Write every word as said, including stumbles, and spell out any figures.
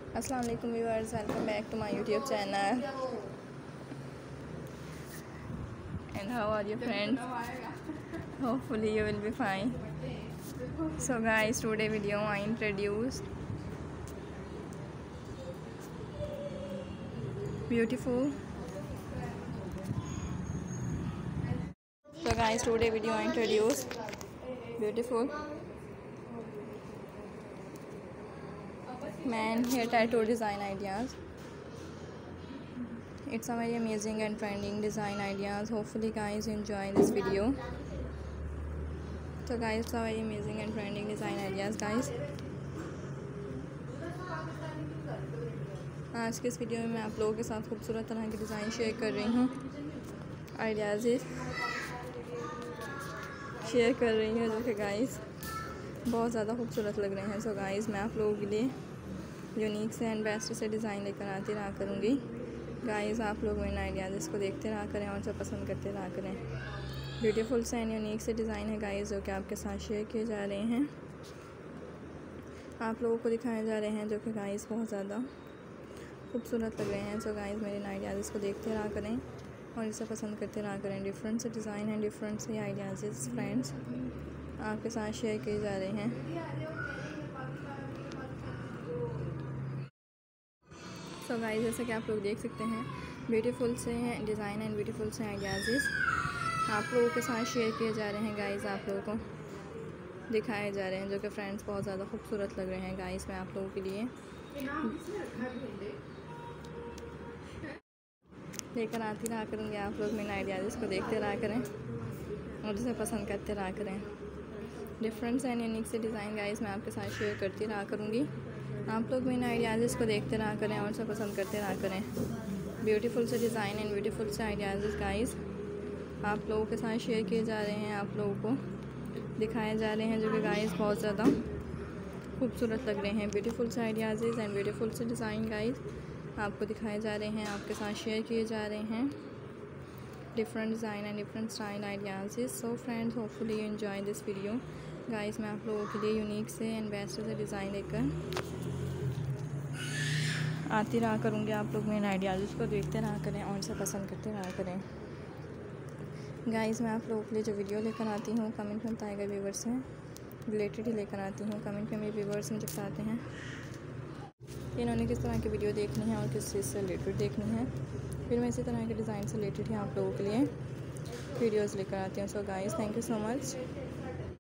अस्सलाम वालेकुम viewers, welcome back to my YouTube channel and how are you friends? Hopefully you will be fine. So guys, today video I introduced beautiful. So guys, today video I introduced beautiful man hair tattoo design ideas. It's a very amazing and trending design ideas. Hopefully guys enjoy this video. So guys, it's a very amazing and trending design ideas guys. आज के इस video में मैं आप लोगों के साथ खूबसूरत तरह के डिज़ाइन शेयर कर रही हूँ, आइडियाज़ शेयर कर रही हूँ जो कि गाइस बहुत ज़्यादा खूबसूरत लग रहे हैं। सो गाइस मैं आप लोगों के लिए यूनिक से एंड बेस्ट से डिज़ाइन लेकर आती रहा करूँगी। गाइस आप लोग मेरे आइडियाज़ इसको देखते रहा करें और सब पसंद करते रहा करें। ब्यूटीफुल से एंड यूनिक से डिज़ाइन है गाइस जो कि आपके साथ शेयर किए जा रहे हैं, आप लोगों को दिखाए जा रहे हैं, जो कि गाइस बहुत ज़्यादा खूबसूरत लग रहे हैं। सो गाइस मेरे आइडियाज़ इसको देखते रहा करें और इसे पसंद करते रहा करें। डिफरेंट से डिज़ाइन एंड डिफरेंट से आइडियाज़ फ्रेंड्स आपके साथ शेयर किए जा रहे हैं। सो so गाइस जैसा कि आप लोग देख सकते हैं, ब्यूटीफुल से डिज़ाइन एंड ब्यूटीफुल से आइडियाज़ आप लोगों के साथ शेयर किए जा रहे हैं। गाइस आप लोगों को दिखाए जा रहे हैं, जो कि फ्रेंड्स बहुत ज़्यादा खूबसूरत लग रहे हैं। गाइस मैं आप लोगों के लिए लेकर आती रहा करूँगी। आप लोग मेरे आइडियाज़ को देखते रहा करें और उसे पसंद करते रहा करें। डिफरेंट एंड यूनिक से डिज़ाइन गाइस मैं आपके साथ शेयर करती रहा करूँगी। आप लोग मेरे आइडियाज़ को देखते रहा करें और उसे पसंद करते रहा करें। ब्यूटीफुल से डिज़ाइन एंड ब्यूटीफुल से आइडियाज़ गाइस आप लोगों के साथ शेयर किए जा रहे हैं, आप लोगों को दिखाए जा रहे हैं, जो कि गाइस बहुत ज़्यादा खूबसूरत लग रहे हैं। ब्यूटीफुल से आइडियाज़ एंड ब्यूटीफुल से डिज़ाइन गाइस आपको दिखाए जा रहे हैं, आपके साथ शेयर किए जा रहे हैं। Different design and different style ideas. So friends hopefully you enjoy this video. Guys मैं आप लोगों के लिए यूनिक से एंड बेस्ट से डिज़ाइन लेकर आती रहा करूँगी। आप लोग मेरे आइडियाज़ को देखते रहा करें और इसे पसंद करते रहा करें। गाइस मैं आप लोगों के लिए जो वीडियो लेकर आती हूँ, कमेंट में बताए गए व्यूवर्स से रिलेटेड ही लेकर आती हूँ। कमेंट में मेरे व्यूवर्स मुझे बताते हैं कि इन्होंने किस तरह की वीडियो देखनी है और किस चीज़ से रिलेटेड देखनी है, फिर मैं इसी तरह के डिज़ाइन से रिलेटेड ही आप लोगों के लिए वीडियोज़ लेकर आती हूँ। So guys thank you so much.